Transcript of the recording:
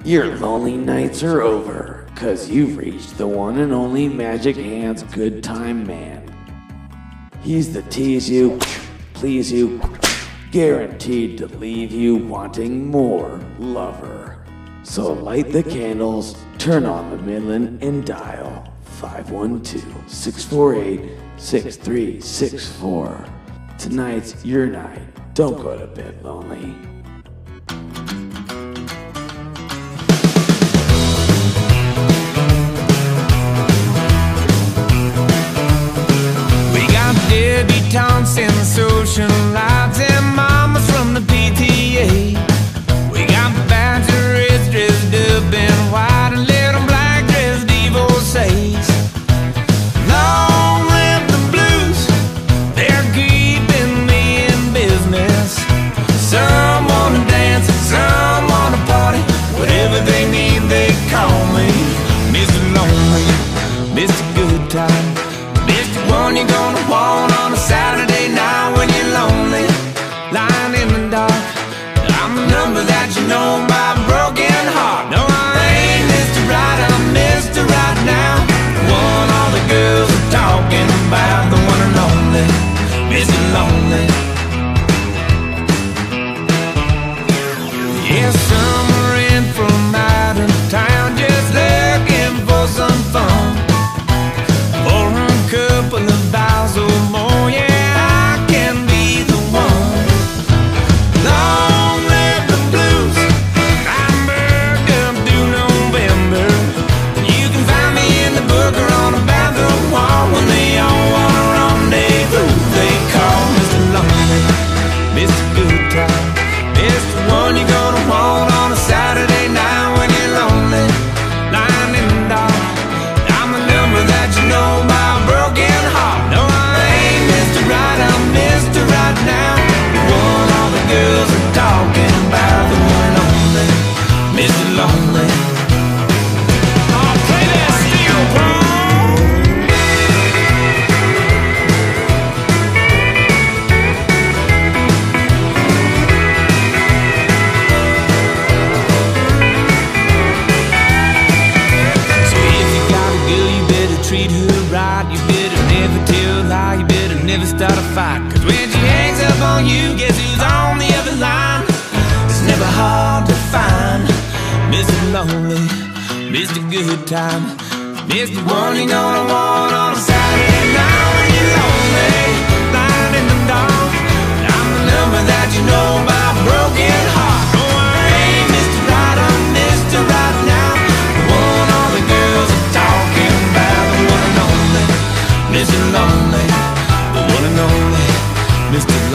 Your lonely nights are over, 'cause you've reached the one and only Magic Hands Good Time Man. He's the tease you, please you, guaranteed to leave you wanting more lover. So light the candles, turn on the Midland, and dial 512-648-6364. Tonight's your night. Don't go to bed lonely. Debutantes in the social lives and mamas from the PTA. We got bachelors dressed up in white and little black dressed divorcees. Long live the blues, they're keeping me in business. Some wanna dance, some wanna party, whatever they need they call me Mr. Lonely, Mr. Good Time, Mr. One you're gonna want on a Saturday night when you're lonely, lying in the dark. I'm the number that you know by a broken heart. No, I ain't Mr. Right, I'm Mr. Right now. The one all the girls are talking about, the one and only Mr. Lonely. Yeah, some are in from out of town just looking for some fun. For a couple of vows or more, yeah, I can be the one. Long live the blues, I'm booked up through November. You can find me in the book or on a bathroom wall when they all want a rendezvous. They call Mr. Lonely, Mr. Good Time, Mr. One you're gonna want on a Saturday night when you're lonely, lying in the dark. I'm the number that you know by a broken heart. No, I ain't Mr. Right, I'm Mr. Right now. The one all the girls are talking about, the one and only Mr. Lonely. I'll play that steel drum. So if you got a girl, you better treat her right. You better never tell a lie, you better never start a fight. 'Cause when she hangs up on you, guess who's on the other line? It's never hard to find Mr. Lonely, Mr. Good Time, Mr. One you're gonna want on a Saturday night when you're lonely, lying in the dark. I'm the number that you know by a broken heart. No, I ain't Mr. Right, I'm Mr. Right now. The one all the girls are talking about, the one and only Mr. Lonely, the one and only Mr.